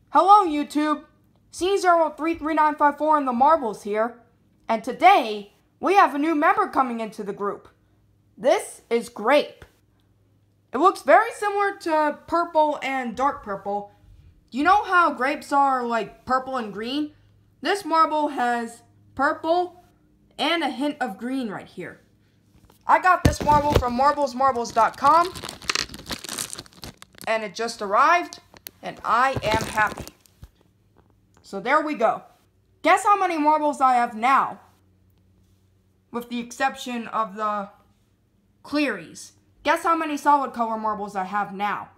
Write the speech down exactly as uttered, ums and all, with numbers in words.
Hello YouTube, C zero three three nine five four in the marbles here, and today we have a new member coming into the group. This is Grape. It looks very similar to purple and dark purple. You know how grapes are like purple and green? This marble has purple and a hint of green right here. I got this marble from marbles marbles dot com and it just arrived. And I am happy. So there we go. Guess how many marbles I have now? With the exception of the clearies. Guess how many solid color marbles I have now?